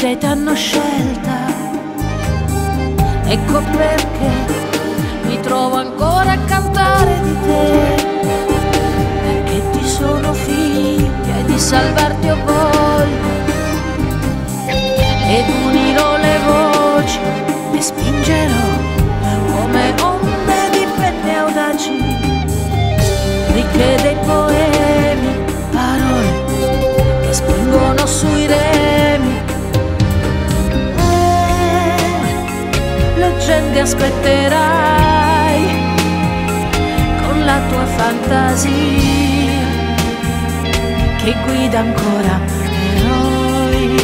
dei t'hanno scelta. Ecco perché mi trovo ancora a cantare di te, perché ti sono figlia e di salvarti ho voglia, ed unirò le voci e spingerò come onde di penne audaci, ricche dei poemi, parole che spingono sui remi. Leggende aspetterai con la tua fantasia che guida ancora eroi.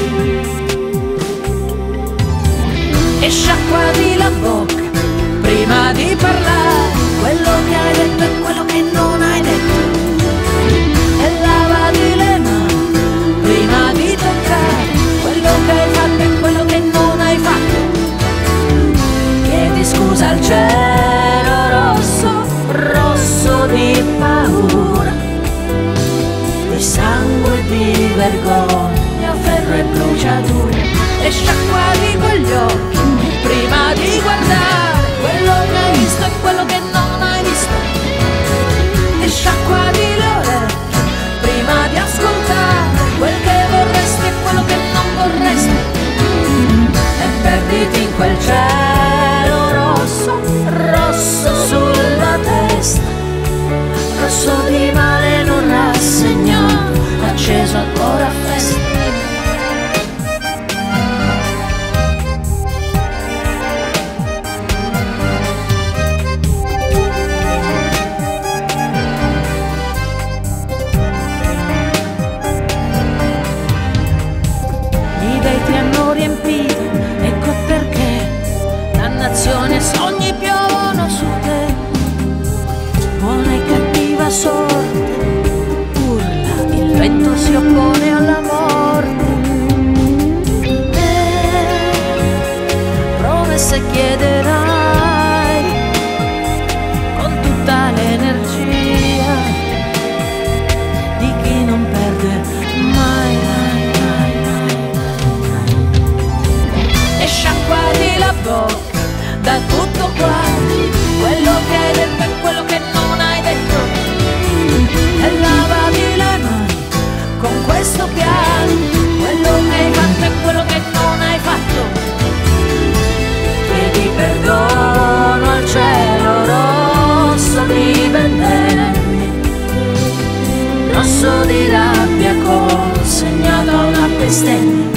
E sciacquati la bocca prima di parlare, quello che hai detto e quello che non hai detto, e lavati le mani prima di toccare quello che hai fatto e quello che non hai fatto. Chiedi scusa al cielo rosso, rosso di paura, di sangue e di vergogna, ferro e bruciature. E sciacquati quegli occhi prima di guardare quello che hai visto e quello che non hai visto, e sciacquati le orecchie prima di ascoltare quel che vorresti e quello che non vorresti, e perditi in quel cielo rosso, rosso sulla testa, rosso di male non rassegnato, acceso ancora a festa. Ecco perché dannazione e sogni piovono su te, buona e cattiva sorte, urla, il vento si oppone alla morte. Promesse chiederai con tutta l'energia di chi non perde mai, mai, mai, mai. E sciacquati la bocca da tutto quanto quello che hai detto e quello che non hai detto, e lavati le mani con questo pianto, quello che hai fatto e quello che non hai fatto. Chiedi perdono al cielo rosso di vendelli, rosso di rabbia consegnato a una bestemmia.